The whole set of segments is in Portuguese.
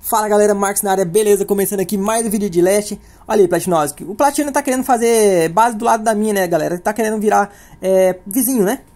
Fala galera, Marcos na área, beleza? Começando aqui mais um vídeo de Leste. Olha aí, Platinovski. O Platina tá querendo fazer base do lado da minha, né, galera? Tá querendo virar vizinho, né?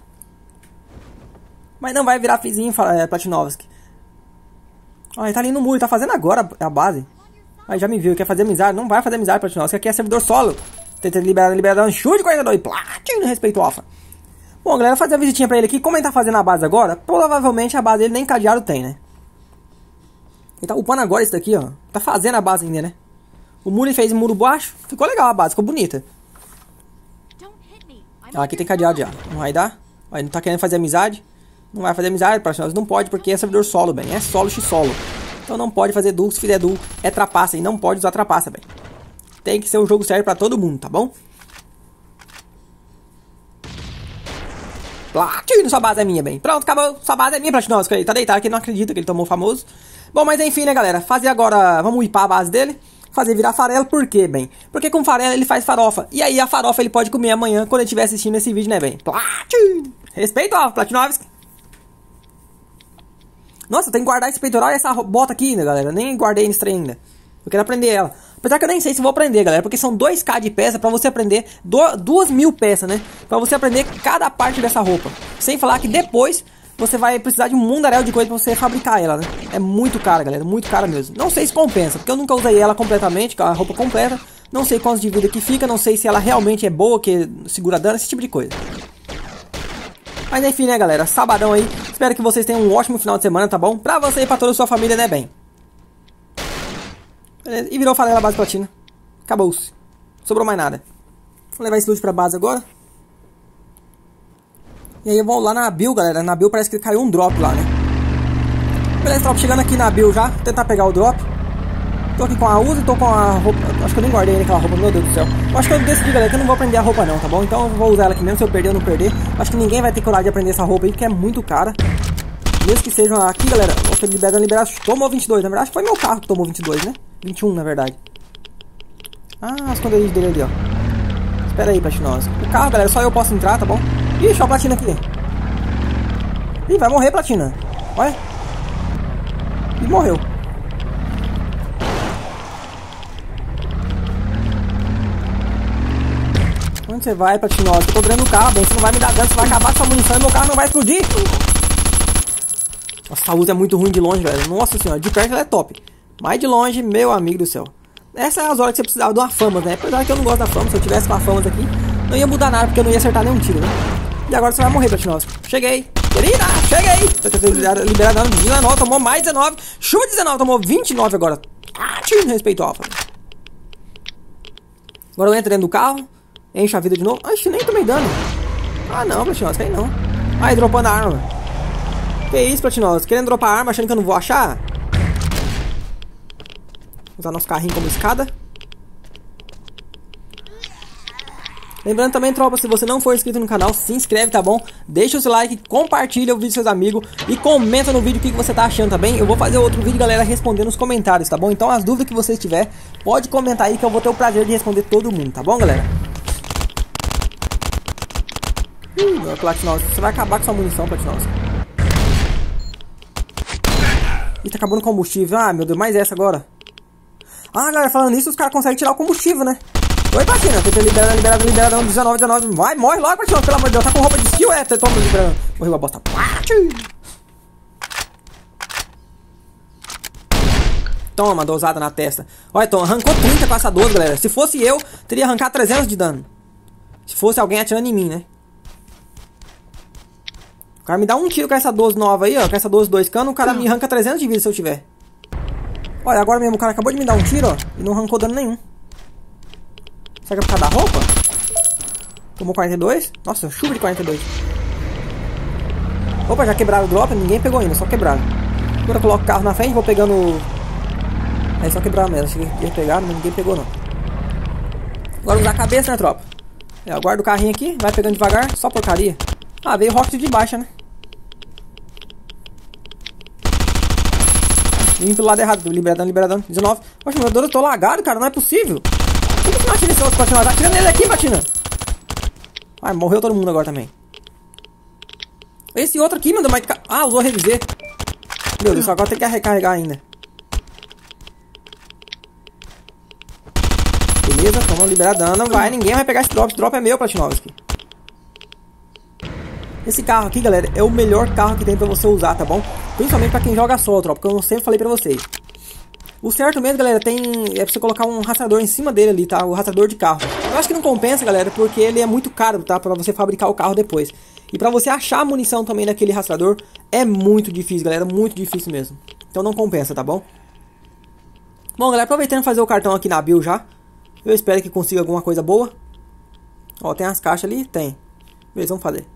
Mas não vai virar vizinho, Platinovski. Olha, ele tá ali no muro, tá fazendo agora a base. Aí já me viu, quer fazer amizade. Não vai fazer amizade, Platinovski. Aqui é servidor solo. Tenta liberar um chute de 42. Platina, respeito alfa. Bom, galera, fazer a visitinha pra ele aqui. Como ele tá fazendo a base agora, provavelmente a base dele nem cadeado tem, né? Ele tá upando agora isso daqui, ó. Tá fazendo a base ainda, né? O muro ele fez muro baixo. Ficou legal a base, ficou bonita. Ah, aqui tem cadeado já. Não vai dar. Ó, ele não tá querendo fazer amizade. Não vai fazer amizade, nós não pode porque é servidor solo, bem. É solo x solo. Então não pode fazer duo. Se fizer duo, é trapaça. E não pode usar trapaça, bem. Tem que ser um jogo sério pra todo mundo, tá bom? Platino, sua base é minha, bem. Pronto, acabou. Sua base é minha, Platinovski. Ele tá deitado aqui, não acredita que ele tomou famoso. Bom, mas enfim, né, galera? Fazer agora... Vamos upar a base dele. Fazer virar farelo, por quê, bem? Porque com farelo ele faz farofa. E aí a farofa ele pode comer amanhã, quando ele estiver assistindo esse vídeo, né, bem? Platino! Respeito, ó, Platinovski. Nossa, tem que guardar esse peitoral e essa bota aqui, né, galera? Nem guardei nesse trem ainda. Eu quero aprender ela. Apesar que eu nem sei se vou aprender, galera. Porque são 2k de peça pra você aprender 2.000 peças, né? Pra você aprender cada parte dessa roupa. Sem falar que depois você vai precisar de um mundaréu de coisa pra você fabricar ela, né? É muito cara, galera. Muito cara mesmo. Não sei se compensa. Porque eu nunca usei ela completamente, com a roupa completa. Não sei quantos de vida que fica. Não sei se ela realmente é boa, que segura dano, esse tipo de coisa. Mas enfim, né, galera? Sabadão aí. Espero que vocês tenham um ótimo final de semana, tá bom? Pra você e pra toda a sua família, né, bem? Beleza. E virou farelo a base platina. Acabou-se. Sobrou mais nada. Vou levar esse loot pra base agora. E aí eu vou lá na build, galera. Na build parece que caiu um drop lá, né? Beleza, tropa. Chegando aqui na build já. Vou tentar pegar o drop. Tô aqui com a Uzi, tô com a roupa. Acho que eu nem guardei aquela roupa, meu Deus do céu. Eu acho que eu decidi, galera, que eu não vou aprender a roupa não, tá bom? Então eu vou usar ela aqui mesmo, se eu perder ou não perder. Acho que ninguém vai ter coragem de aprender essa roupa aí, porque é muito cara. Mesmo que sejam aqui, galera. Nossa, liberado. Tomou 22, na verdade. Acho que foi meu carro que tomou 22, né? 21, na verdade. Ah, as esconderijos dele ali, ó. Espera aí, Platinovski. O carro, galera, só eu posso entrar, tá bom? Ixi, olha a platina aqui. Ih, vai morrer, platina. Olha. E morreu. Onde você vai, Platinovski? Eu tô virando o carro, bem. Você não vai me dar dano, você vai acabar com sua munição e meu carro não vai explodir. Nossa, a Uzi é muito ruim de longe, velho. Nossa senhora, de perto ela é top. Mas de longe, meu amigo do céu. Essa é as horas que você precisava de uma fama, né? Apesar que eu não gosto da fama. Se eu tivesse uma fama aqui, não ia mudar nada, porque eu não ia acertar nenhum tiro, né? E agora você vai morrer, Platinovski. Cheguei. Querida, cheguei. Liberado 19, tomou mais 19. Chuva 19, tomou 29 agora. Tiro, respeito alfa. Agora eu entro dentro do carro. Encho a vida de novo. Acho que nem tomei dano. Ah, não, Platinovski, aí não. Aí, dropando a arma. Que isso, Platinovski? Querendo dropar a arma, achando que eu não vou achar? Usar nosso carrinho como escada. Lembrando também, tropa, se você não for inscrito no canal, se inscreve, tá bom? Deixa o seu like, compartilha o vídeo com seus amigos e comenta no vídeo o que você tá achando, tá bem? Eu vou fazer outro vídeo, galera, respondendo nos comentários, tá bom? Então as dúvidas que vocês tiver, pode comentar aí que eu vou ter o prazer de responder todo mundo, tá bom, galera? Platinovski, você vai acabar com sua munição, Platinovski. Ih, tá acabando o combustível. Ah, meu Deus, mais essa agora. Ah, galera, falando nisso, os caras conseguem tirar o combustível, né? Oi, Platina, tenta liberadão, 19. Vai, morre logo, Platina, pelo amor de Deus. Tá com roupa de skill, toma liberadão. Morreu a bosta. Toma, dosada na testa. Olha, então, arrancou 30 com essa 12, galera. Se fosse eu, teria arrancado 300 de dano. Se fosse alguém atirando em mim, né? O cara me dá um tiro com essa 12 nova aí, ó. Com essa 12 2 canos, o cara me arranca 300 de vida se eu tiver. Olha, agora mesmo o cara acabou de me dar um tiro, ó. E não arrancou dano nenhum. Será que é por causa da roupa? Tomou 42. Nossa, chuva de 42. Opa, já quebraram o drop. Ninguém pegou ainda, só quebraram. Agora eu coloco o carro na frente, vou pegando... É só quebrar mesmo. Cheguei a pegar, mas ninguém pegou não. Agora usar a cabeça, né, tropa? Eu guardo o carrinho aqui, vai pegando devagar. Só porcaria. Ah, veio o rocket de baixa, né? Vim pelo lado errado, liberadão, 19. Poxa, meu Deus, eu tô lagado, cara, não é possível. Por que não atira esse outro Platina? Tá atirando ele aqui, Platina. Ai, morreu todo mundo agora também. Esse outro aqui, meu Deus, mas... Ah, usou reviver. Meu Deus, agora tem que recarregar ainda. Vamos liberar dano. Não vai, ninguém vai pegar esse drop. Esse drop é meu, Platinovski. Esse carro aqui, galera, é o melhor carro que tem pra você usar, tá bom? Principalmente pra quem joga solo, tropa, porque eu sempre falei pra vocês. O certo mesmo, galera, é pra você colocar um rastreador em cima dele ali, tá? O rastreador de carro. Eu acho que não compensa, galera, porque ele é muito caro, tá? Pra você fabricar o carro depois. E pra você achar a munição também daquele rastreador é muito difícil, galera, muito difícil mesmo. Então não compensa, tá bom? Bom, galera, aproveitando fazer o cartão aqui na build já. Eu espero que consiga alguma coisa boa. Ó, tem as caixas ali? Tem. Beleza, vamos fazer.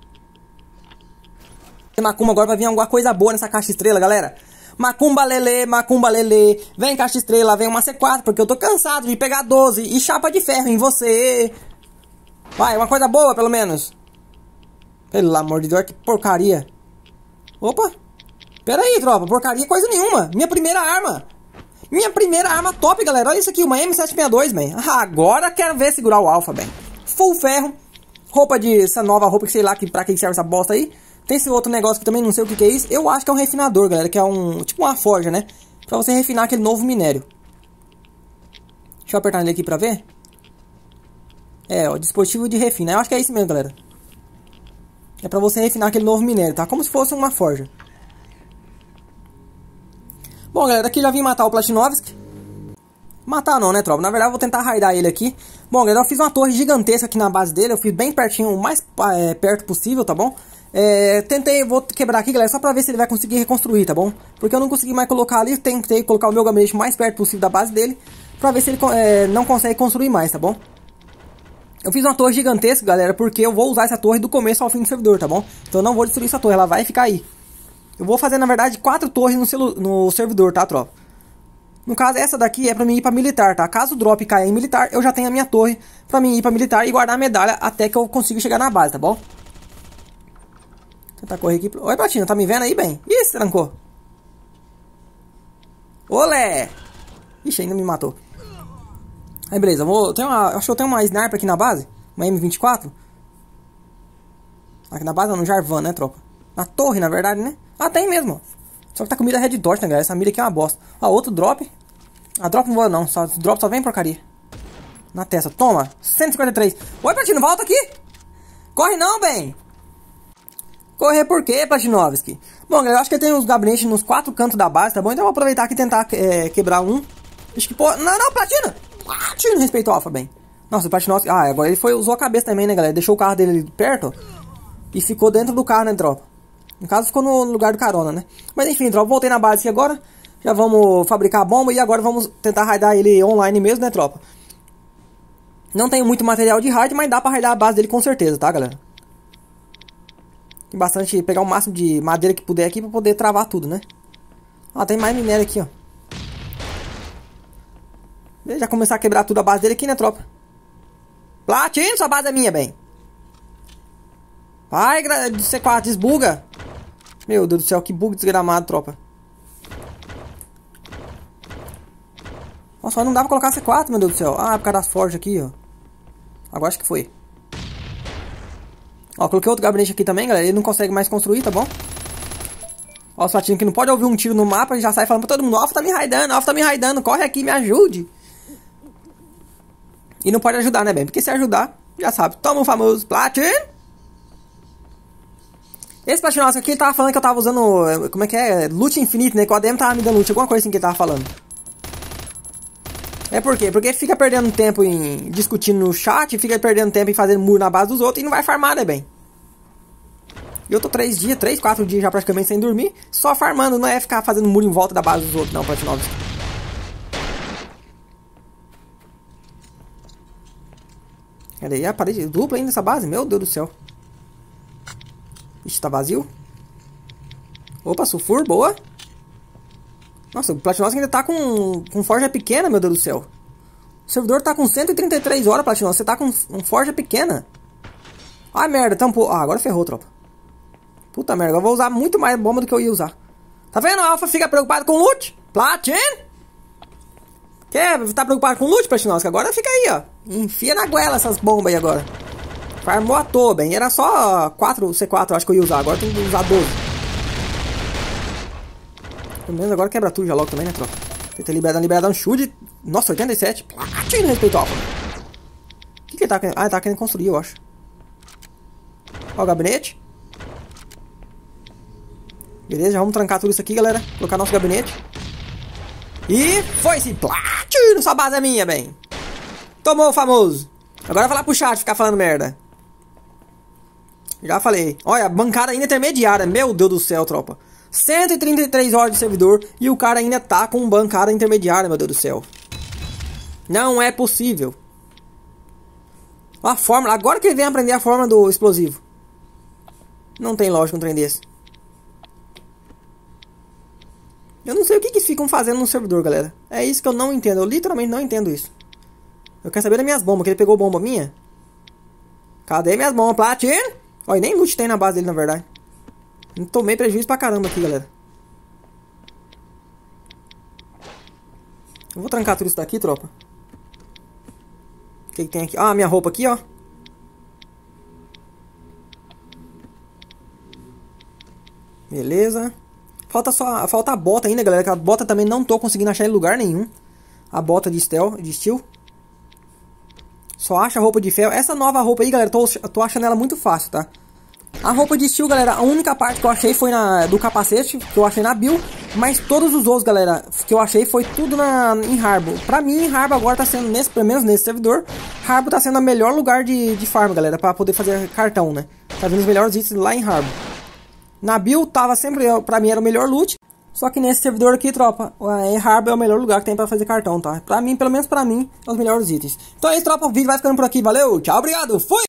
Macumba agora vai vir alguma coisa boa nessa caixa estrela, galera. Macumba lele, vem caixa estrela, vem uma C4, porque eu tô cansado de pegar 12 e chapa de ferro em você. Vai, uma coisa boa pelo menos. Pelo amor de Deus, que porcaria. Opa, pera aí, tropa, porcaria coisa nenhuma. Minha primeira arma top, galera. Olha isso aqui, uma M762, man. Agora quero ver segurar o alfa, bem. Full ferro, roupa essa nova roupa que sei lá pra que serve essa bosta aí. Tem esse outro negócio que também não sei o que é isso. Eu acho que é um refinador, galera. Que é tipo uma forja, né? Pra você refinar aquele novo minério. Deixa eu apertar ele aqui pra ver. É, ó, dispositivo de refina. Eu acho que é isso mesmo, galera. É pra você refinar aquele novo minério, tá? Como se fosse uma forja. Bom, galera, aqui já vim matar o Platinovski. Matar não, né, tropa? Na verdade, eu vou tentar raidar ele aqui. Bom, galera, eu fiz uma torre gigantesca aqui na base dele. Eu fiz bem pertinho, o mais perto possível, tá bom? Vou quebrar aqui, galera, só pra ver se ele vai conseguir reconstruir, tá bom? Porque eu não consegui mais colocar ali, tentei colocar o meu gabinete mais perto possível da base dele, pra ver se ele não consegue construir mais, tá bom? Eu fiz uma torre gigantesca, galera, porque eu vou usar essa torre do começo ao fim do servidor, tá bom? Então eu não vou destruir essa torre, ela vai ficar aí. Eu vou fazer, na verdade, 4 torres no servidor, tá, tropa? No caso, essa daqui é pra mim ir pra militar, tá? Caso o drop caia em militar, eu já tenho a minha torre pra mim ir pra militar e guardar a medalha até que eu consiga chegar na base, tá bom? Tentar correr aqui. Oi, Platina, tá me vendo aí, bem? Ih, se trancou. Olé! Ixi, ainda me matou. Aí, beleza. Acho que eu tenho uma sniper aqui na base. Uma M24. Aqui na base, não, no Jarvan, né, tropa? Na torre, na verdade, né? Ah, tem mesmo. Só que tá com mira Red Dot, né, galera? Essa mira aqui é uma bosta. Ó, outro drop. Ah, drop não voa, não. Drop só vem porcaria. Na testa. Toma. 153. Oi, Platina, volta aqui. Corre não, bem. Correr por quê, Platinovski? Bom, galera, eu acho que tem uns gabinetes nos 4 cantos da base, tá bom? Então eu vou aproveitar aqui e tentar quebrar um. Acho que, pô... Não, Platina! Platina, respeito o alfa, bem. Nossa, o Platinovski... Ah, agora ele usou a cabeça também, né, galera? Deixou o carro dele ali perto e ficou dentro do carro, né, tropa? No caso, ficou no lugar do carona, né? Mas enfim, tropa, voltei na base aqui agora. Já vamos fabricar a bomba e agora vamos tentar raidar ele online mesmo, né, tropa? Não tenho muito material de raid, mas dá pra raidar a base dele com certeza, tá, galera? Tem bastante, pegar o máximo de madeira que puder aqui pra poder travar tudo, né? Ó, tem mais minério aqui, ó. Já começar a quebrar tudo a base dele aqui, né, tropa? Platino, sua base é minha, bem. Vai, C4, desbuga. Meu Deus do céu, que bug desgramado, tropa. Nossa, mas não dá pra colocar C4, meu Deus do céu. Ah, por causa das forjas aqui, ó. Agora acho que foi. Ó, coloquei outro gabinete aqui também, galera. Ele não consegue mais construir, tá bom? Ó, o Platino que não pode ouvir um tiro no mapa e já sai falando pra todo mundo: Alfa tá me raidando, Alfa tá me raidando, corre aqui, me ajude. E não pode ajudar, né, bem? Porque se ajudar, já sabe. Toma o famoso Platino. Esse Platino aqui, ele tava falando que eu tava usando, como é que é? Loot infinito, né? Que o ADM tava me dando loot, alguma coisa assim que ele tava falando. É por quê? Porque fica perdendo tempo em discutindo no chat, fica perdendo tempo em fazendo muro na base dos outros e não vai farmar, né, bem? Eu tô 3, 4 dias já praticamente sem dormir, só farmando, não é ficar fazendo muro em volta da base dos outros, não, Platinovski. Cadê aí? A parede dupla ainda essa base? Meu Deus do céu. Ixi, tá vazio. Opa, sulfur, boa. Nossa, o Platinovski ainda tá com forja pequena, meu Deus do céu. O servidor tá com 133 horas, Platinovski. Você tá com forja pequena. Ai, merda, tampou. Ah, agora ferrou, tropa. Puta merda, eu vou usar muito mais bomba do que eu ia usar. Tá vendo? A Alpha fica preocupado com loot. Platino. Tá preocupado com loot, Platinovski? Agora fica aí, ó. Enfia na goela essas bombas aí agora. Farmou à toa, bem. Era só 4 C4, eu acho que eu ia usar. Agora tem que usar 12. Pelo menos agora quebra tudo já logo também, né, tropa? Tenta liberar um chute. Nossa, 87. Platino, respeito ao Alpha. tá querendo... Ah, ele tá querendo construir, eu acho. Ó o gabinete. Beleza, já vamos trancar tudo isso aqui, galera. Colocar nosso gabinete. E foi-se. Platino, sua base é minha, bem. Tomou o famoso. Agora vai lá pro chat ficar falando merda. Já falei. Olha, bancada ainda intermediária. Meu Deus do céu, tropa. 133 horas de servidor e o cara ainda tá com bancada intermediária, meu Deus do céu. Não é possível. A fórmula. Agora que ele vem aprender a fórmula do explosivo. Não tem lógica um trem desse. Eu não sei o que eles ficam fazendo no servidor, galera. É isso que eu não entendo. Eu literalmente não entendo isso. Eu quero saber das minhas bombas. Que ele pegou bomba minha? Cadê minhas bombas, Platino? Olha, nem loot tem na base dele, na verdade. Eu tomei prejuízo pra caramba aqui, galera. Eu vou trancar tudo isso daqui, tropa. O que tem aqui? Ah, minha roupa aqui, ó. Beleza. Falta a bota ainda, galera. Que a bota também não tô conseguindo achar em lugar nenhum. A bota de steel. Só acha a roupa de ferro. Essa nova roupa aí, galera, tô achando ela muito fácil, tá? A roupa de steel, galera, a única parte que eu achei foi do capacete, que eu achei na build. Mas todos os outros, galera, que eu achei foi tudo em Harbor. Pra mim, Harbor agora tá sendo, pelo menos nesse servidor, Harbor tá sendo o melhor lugar de farm, galera, pra poder fazer cartão, né? Tá vendo os melhores itens lá em Harbor. Na build tava sempre, pra mim era o melhor loot. Só que nesse servidor aqui, tropa, em Harbor é o melhor lugar que tem pra fazer cartão, tá? Pra mim, pelo menos pra mim, é os melhores itens. Então é isso, tropa, o vídeo vai ficando por aqui, valeu, tchau, obrigado, fui!